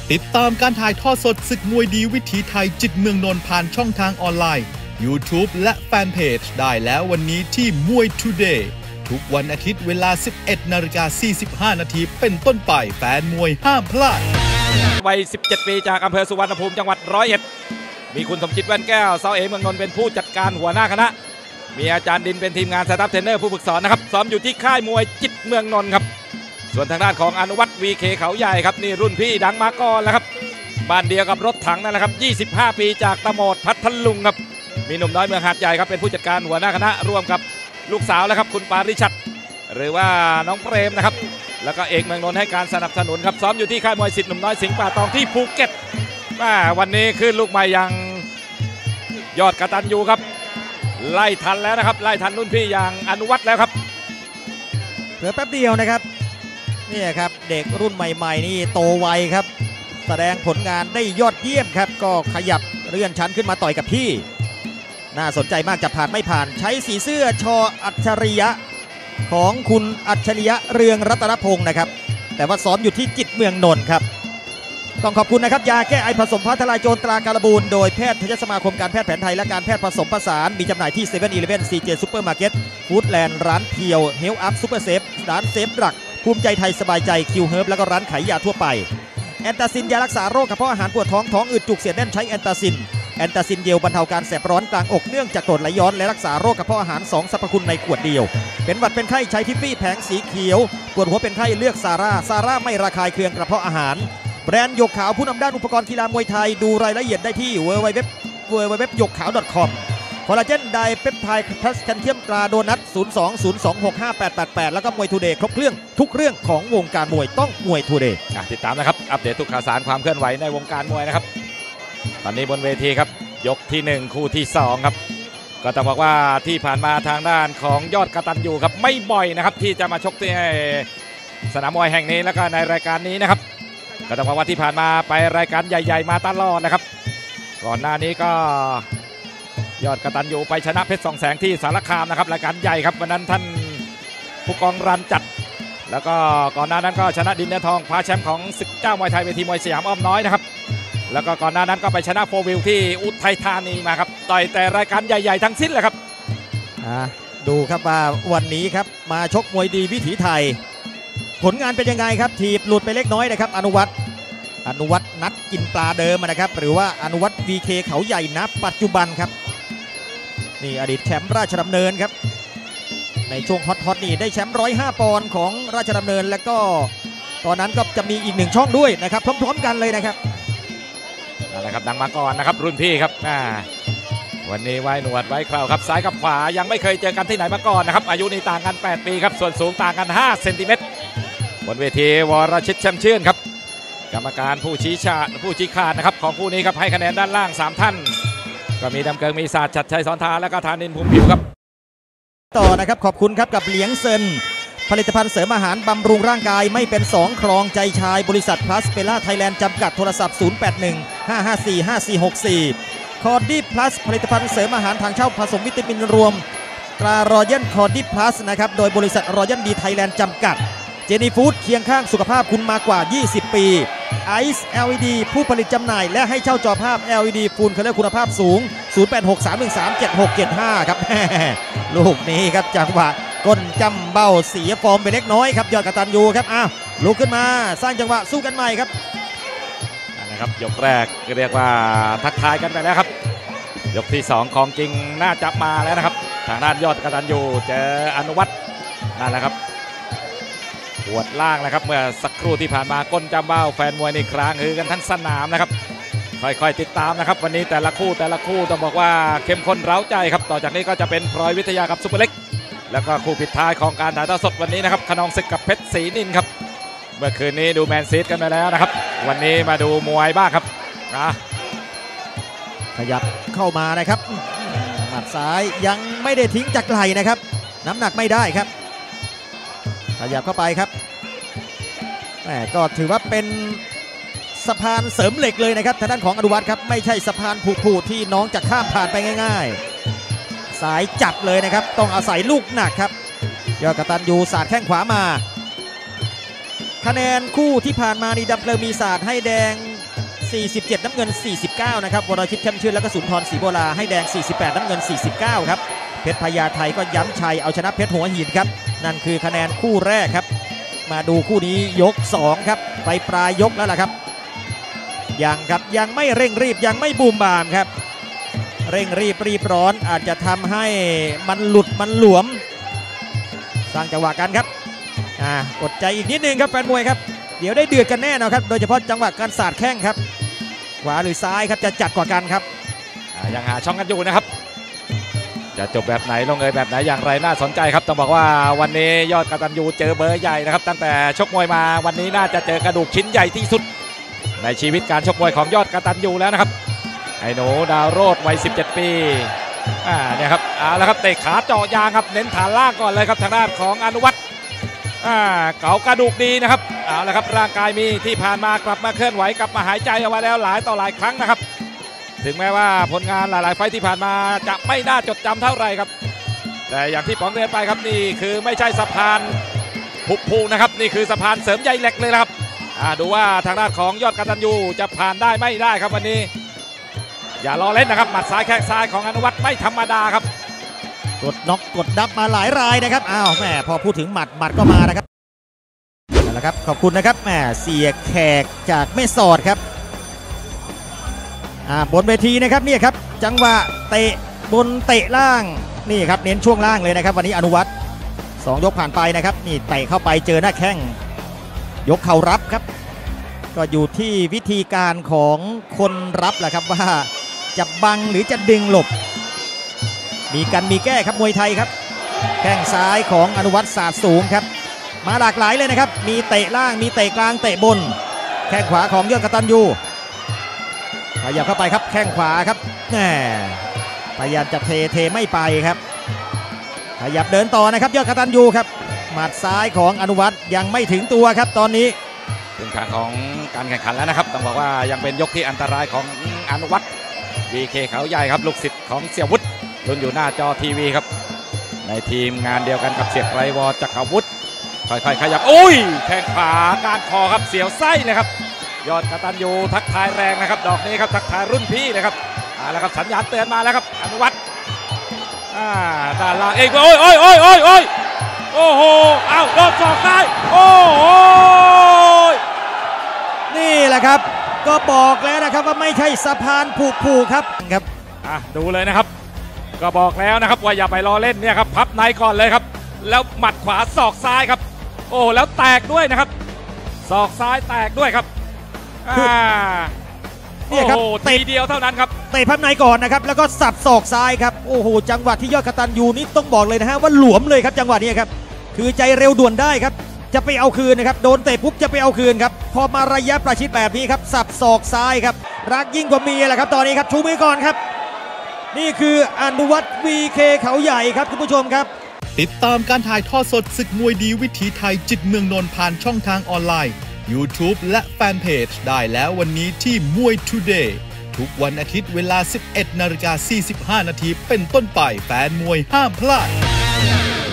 ติดตามการถ่ายทอดสดศึกมวยดีวิถีไทยจิตเมืองนนท์ผ่านช่องทางออนไลน์ YouTube และแฟนเพจได้แล้ววันนี้ที่มวย Today ทุกวันอาทิตย์เวลา 11:45 นาทีเป็นต้นไปแฟนมวยห้ามพลาดวัย 17 ปีจากอำเภอสุวรรณภูมิจังหวัด101มีคุณสมคิดแว่นแก้วเซาเอเมืองนนท์เป็นผู้จัดการหัวหน้าคณะมีอาจารย์ดินเป็นทีมงานสตาฟเทรนเนอร์ผู้ฝึกสอนนะครับซ้อมอยู่ที่ค่ายมวยจิตเมืองนนท์ครับส่วนทางด้านของอนุวัฒน์ VK เขาใหญ่ครับนี่รุ่นพี่ดังมาก่อนแล้วครับบ้านเดียวกับรถถังนั่นแหละครับ25 ปีจากตะโหมดพัทลุงครับมีหนุ่มน้อยเมืองหาดใหญ่ครับเป็นผู้จัดการหัวหน้าคณะร่วมกับลูกสาวแล้วครับคุณปาริชัดหรือว่าน้องเปรมนะครับแล้วก็เอกเมืองนนท์ให้การสนับสนุนครับซ้อมอยู่ที่ค่ายมวยสิทธิ์หนุ่มน้อยสิงห์ป่าตองที่ภูเก็ตวันนี้ขึ้นลูกใหม่อย่างยอดกตัญญูครับไล่ทันแล้วนะครับไล่ทันรุ่นพี่อย่างอนุวัฒน์แล้วครับเหลือแป๊บเดียวนะครับนี่ครับเด็กรุ่นใหม่ๆนี่โตไวครับแสดงผลงานได้ยอดเยี่ยมครับก็ขยับเลื่อนชั้นขึ้นมาต่อยกับพี่น่าสนใจมากจะผ่านไม่ผ่านใช้สีเสื้อชออัจฉริยะของคุณอัจฉริยะเรืองรัตนพงศ์นะครับแต่ว่าซ้อมอยู่ที่จิตเมืองนนท์ครับต้องขอบคุณนะครับยาแก้ไอผสมฟ้าทลายโจรตราการบูนโดยแพทยสมาคมการแพทย์แผนไทยและการแพทย์ผสมผสานมีจำหน่ายที่7 e เ e ่ e ซีเจซูเปอร์มาร์เก็ตฟู้ดแลนด์ร้านเพียวเฮลอัพซูเปอร์เซฟร้านเซฟรักภูมิใจไทยสบายใจคิวเฮิร์บแล้วก็ร้านขายยาทั่วไปแอนตาซินยารักษาโรคกระเพาะอาหารปวดท้องท้องอืดจุกเสียดแน่นใช้แอนตาซินเยลบรรเทาการแสบร้อนกลางอกเนื่องจากกรดไหลย้อนและรักษาโรคกระเพาะอาหาร2สรรพคุณในขวดเดียวเป็นหวัดเป็นไข้ใช้ทิฟฟี่แผงสีเขียวปวดหัวเป็นไข้เลือกซาร่าไม่ระคายเคืองกระเพาะอาหารแบรนด์หยกขาวผู้นำด้านอุปกรณ์กีฬามวยไทยดูรายละเอียดได้ที่ www หยกขาว .com คอลลาเจนไดเปปไทด์พลัสแคลเซียมตราโดนัท02-026-5888แล้วก็มวยทูเดย์ครบเครื่องทุกเรื่องของวงการมวยต้องมวยทูเดย์ติดตามนะครับอัปเดตทุกข่าวสารความเคลื่อนไหวในวงการมวยนะครับตอนนี้บนเวทีครับยกที่1คู่ที่2ครับก็ต้องบอกว่าที่ผ่านมาทางด้านของยอดกตัญญูครับไม่บ่อยนะครับที่จะมาชกที่สนามมวยแห่งนี้แล้วก็ในรายการนี้นะครับก็ต้องบอกว่าที่ผ่านมาไปรายการใหญ่ๆมาตลอดนะครับก่อนหน้านี้ก็ยอดกตัญญูไปชนะเพชรสองแสงที่สารคามนะครับรายการใหญ่ครับวันนั้นท่านผู้กองรันจัดแล้วก็ก่อนหน้านั้นก็ชนะดินเนื้อทองคว้าแชมป์ของศึกเจ้ามวยไทยเวทีมวยสยามอ้อมน้อยนะครับแล้วก็ก่อนหน้านั้นก็ไปชนะโฟวิลที่อุทัยธานีมาครับต่อยแต่รายการใหญ่ๆทั้งสิ้นเลยครับดูครับว่าวันนี้ครับมาชกมวยดีวิถีไทยผลงานเป็นยังไงครับถีบหลุดไปเล็กน้อยนะครับอนุวัฒน์นัดกินปลาเดิมนะครับหรือว่าอนุวัฒน์ VK เขาใหญ่นะปัจจุบันครับนี่อดีตแชมป์ราชดำเนินครับในช่วงฮอตนี่ได้แชมป์105 ปอนด์ของราชดำเนินแล้วก็ตอนนั้นก็จะมีอีก1ช่องด้วยนะครับพร้อมๆกันเลยนะครับนั่นแหละครับดังมาก่อนนะครับรุ่นพี่ครับวันนี้ไว้หนวดไว้เคราครับซ้ายกับขวายังไม่เคยเจอกันที่ไหนมาก่อนนะครับอายุนี่ต่างกัน8 ปีครับส่วนสูงต่างกัน5 เซนติเมตรบนเวทีวรชิตแชมชื่นครับกรรมการผู้ชี้ขาดนะครับของคู่นี้ครับให้คะแนนด้านล่าง3 ท่านก็มีดำเกิงมีศาสตร์ชัดชัยสอนทาและก็ธานินภูมิผิวครับต่อนะครับขอบคุณครับกับเหลียงเซินผลิตภัณฑ์เสริมอาหารบำรุงร่างกายไม่เป็น2ครองใจชายบริษัทพลัสเปล่าไทยแลนด์จำกัดโทรศัพท์0815545464คอร์ดี้พลัสผลิตภัณฑ์เสริมอาหารทางเช่าผสมวิตามินรวมตรารอยัลคอร์ดี้พลัสนะครับโดยบริษัทรอยัลดีไทยแลนด์จำกัดเจนี่ฟู้ดเคียงข้างสุขภาพคุณมากว่า20 ปีไอซ์ LED ผู้ผลิตจำหน่ายและให้เช่าจอภาพ LED ฟูลคัลเลอร์คุณภาพสูง0863137675ครับลูกนี้ครับจังหวะก้นจำเบ้าเสียฟอร์มไปเล็กน้อยครับยอดกตัญญูครับลุกขึ้นมาสร้างจังหวะสู้กันใหม่ครับนะครับยกแรกเรียกว่าทักทายกันไปแล้วครับยกที่2ของจริงน่าจะมาแล้วนะครับทางด้านยอดกตัญญูเจออนุวัฒน์นั่นแหละครับปวดล่างนะครับเมื่อสักครู่ที่ผ่านมาก้นจำเบ้าแฟนมวยในครั้งฮือกันทั้งสนามนะครับค่อยๆติดตามนะครับวันนี้แต่ละคู่ต้องบอกว่าเข้มข้นเร้าใจครับต่อจากนี้ก็จะเป็นพลอยวิทยากับซุปเปอร์เล็กแล้วก็คู่ปิดท้ายของการถ่ายทอดสดวันนี้นะครับขนองศึกกับเพชรศรีนินครับเมื่อคืนนี้ดูแมนซีกันไปแล้วนะครับวันนี้มาดูมวยบ้างครับขยับเข้ามานะครับหมัดซ้ายยังไม่ได้ทิ้งจากไหล่นะครับน้ำหนักไม่ได้ครับขยับเข้าไปครับก็ถือว่าเป็นสะพานเสริมเหล็กเลยนะครับทางด้านของอนุวัฒน์ครับไม่ใช่สะพานผูกที่น้องจะข้ามผ่านไปง่ายๆสายจัดเลยนะครับต้องอาศัยลูกหนักครับยอดกตัญญูสาดแข้งขวามาคะแนนคู่ที่ผ่านมานี่ดำเนินมีศาสตร์ให้แดง 47น้ำเงิน49นะครับวรชิตเข้มชื่นและก็สุนทรศรีโบราให้แดง48น้ำเงิน49ครับเพชรพญาไทก็ย้ำชัยเอาชนะเพชรหัวหินครับนั่นคือคะแนนคู่แรกครับมาดูคู่นี้ยก2ครับไปปลายยกแล้วล่ะครับยังครับยังไม่เร่งรีบยังไม่บูมบามครับเร่งรีบร้อนอาจจะทำให้มันหลุดมันหลวมสร้างจังหวะกันครับกดใจอีกนิดนึงครับแฟนมวยครับเดี๋ยวได้เดือดกันแน่นะครับโดยเฉพาะจังหวะการสาดแข้งครับขวาหรือซ้ายครับจะจัดกว่ากันครับยังหาช่องกันอยู่นะครับจะจบแบบไหนลงเอยแบบไหนอย่างไรน่าสนใจครับต้องบอกว่าวันนี้ยอดกตัญญูเจอเบอร์ใหญ่นะครับตั้งแต่ชกมวยมาวันนี้น่าจะเจอกระดูกชิ้นใหญ่ที่สุดในชีวิตการชกมวยของยอดกตัญญูแล้วนะครับไอ้หนูดาวโรดวัย17 ปีเนี่ยครับเอาละครับเตะขาเจาะยางครับเน้นฐานล่างก่อนเลยครับทางด้านของอนุวัฒน์เก๋ากระดูกดีนะครับเอาละครับร่างกายมีที่ผ่านมากลับมาเคลื่อนไหวกลับมาหายใจเอาไว้แล้วหลายต่อหลายครั้งนะครับถึงแม้ว่าผลงานหลายๆไฟที่ผ่านมาจะไม่น่าจดจำเท่าไหร่ครับแต่อย่างที่ป๋องเรียนไปครับนี่คือไม่ใช่สะพานผุพูนะครับนี่คือสะพานเสริมใยเหล็กเลยนะครับดูว่าทางด้านของยอดกตัญญูจะผ่านได้ไม่ได้ครับวันนี้อย่ารอเล่นนะครับหมัดซ้ายแข้งซ้ายของอนุวัฒน์ไม่ธรรมดาครับกดน็อกกดดับมาหลายรายนะครับแม่พอพูดถึงหมัดก็มานะครับนั่นแหละครับขอบคุณนะครับแม่เสียแขกจากแม่สอดครับบนเวทีนะครับนี่ครับจังหวะเตะบนเตะล่างนี่ครับเน้นช่วงล่างเลยนะครับวันนี้อนุวัฒน์2 ยกผ่านไปนะครับนี่เตะเข้าไปเจอหน้าแข้งยกเข่ารับครับก็อยู่ที่วิธีการของคนรับแหละครับว่าจะบังหรือจะดึงหลบมีกันมีแก้ครับมวยไทยครับแข้งซ้ายของอนุวัฒน์ศาสตร์สูงครับมาหลากหลายเลยนะครับมีเตะล่างมีเตะกลางเตะบนแข้งขวาของยอดกตัญญูขยับเข้าไปครับแข้งขวาครับพยายามจะเทไม่ไปครับขยับเดินต่อนะครับยอดกตัญญูครับหมัดซ้ายของอนุวัฒน์ยังไม่ถึงตัวครับตอนนี้ถึงขาของการแข่งขันแล้วนะครับต้องบอกว่ายังเป็นยกที่อันตรายของอนุวัฒน์ BK เขาใหญ่ครับลูกศิษย์ของเสี่ยวุฒิลุ้นอยู่หน้าจอทีวีครับในทีมงานเดียวกันกับเสียไกรวจักรวุฒิค่อยๆขยับแข้งขวาการคอครับเสียวไส้เลยครับยอดกตัญญูทักทายแรงนะครับดอกนี้ครับทักทายรุ่นพี่เลยครับแล้วครับสัญญาณเตือนมาแล้วครับอนุวัฒน์ด้านล่างเองโอ้โหโดนศอกซ้ายโอ้โหนี่แหละครับก็บอกแล้วนะครับว่าไม่ใช่สะพานผูกครับดูเลยนะครับก็บอกแล้วนะครับว่าอย่าไปรอเล่นเนี่ยครับพับในก่อนเลยครับแล้วหมัดขวาศอกซ้ายครับโอ้แล้วแตกด้วยนะครับศอกซ้ายแตกด้วยครับนี่ครับทีเดียวเท่านั้นครับเตะพับในก่อนนะครับแล้วก็สับศอกซ้ายครับโอ้โหจังหวะที่ยอดกตัญญูนี่ต้องบอกเลยนะฮะว่าหลวมเลยครับจังหวะนี้ครับคือใจเร็วด่วนได้ครับจะไปเอาคืนนะครับโดนเตะปุ๊บจะไปเอาคืนครับพอมาระยะประชิดแบบนี้ครับสับศอกซ้ายครับรักยิ่งกว่าเมียแหละครับตอนนี้ครับชูมือก่อนครับนี่คืออนุวัฒน์ VK เขาใหญ่ครับคุณผู้ชมครับติดตามการถ่ายทอดสดศึกมวยดีวิถีไทยจิตเมืองนนท์ผ่านช่องทางออนไลน์ YouTube และแฟนเพจได้แล้ววันนี้ที่มวย Today ทุกวันอาทิตย์เวลา 11:45 น.เป็นต้นไปแฟนมวยห้ามพลาด